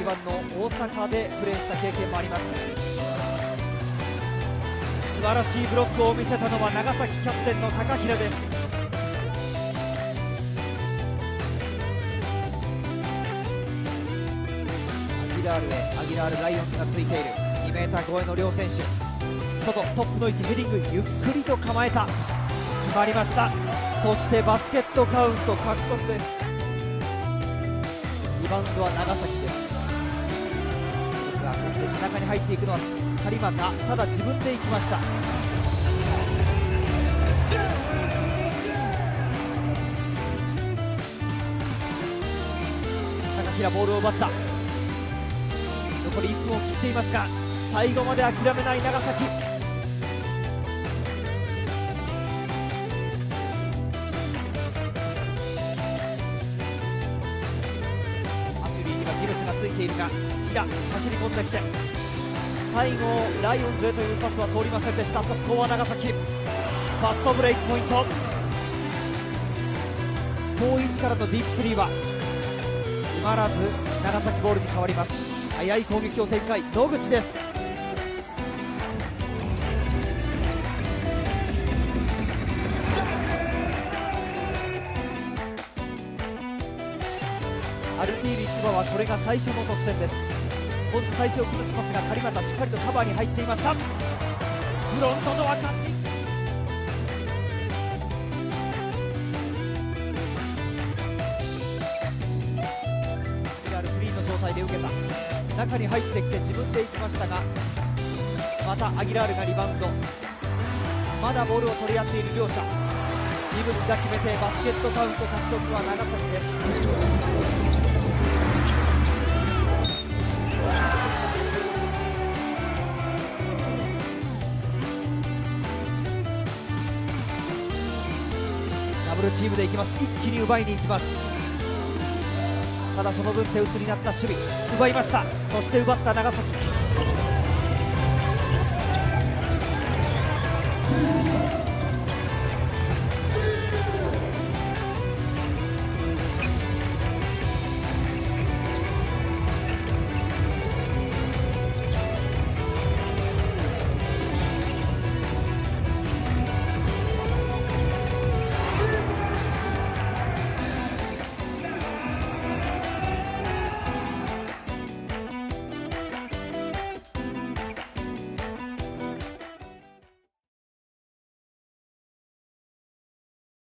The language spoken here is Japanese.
2番の大阪でプレーした経験もあります。素晴らしいブロックを見せたのは長崎キャプテンの高平です。アギラールライオンズがついている。2メーター超えの両選手、外トップの位置、ヘディングゆっくりと構えた、決まりました。そしてバスケットカウント獲得です。リバウンドは長崎です。ですが中に入っていくのは張本、ただ自分で行きました。高平ボールを奪った。残り1分を切っていますが最後まで諦めない長崎。ギブスがついているが飛田走り込んできて最後ライオンズへというパスは通りませんでした。速攻は長崎。ファストブレイクポイント。遠い位置からのディープスリーは決まらず長崎ボールに変わります。速い攻撃を展開、野口です。アルティール市場はこれが最初の得点です。今度体勢を崩しますが張本しっかりとカバーに入っていました。フロントドアカッティング、フリーの状態で受けた。中に入ってきて自分で行きましたがまたアギラールがリバウンド。まだボールを取り合っている両者。ギブスが決めてバスケットカウント獲得は長崎です。ダブルチームでいきます。一気に奪いに行きます。ただその分手薄になった守備、奪いました。そして奪った長崎。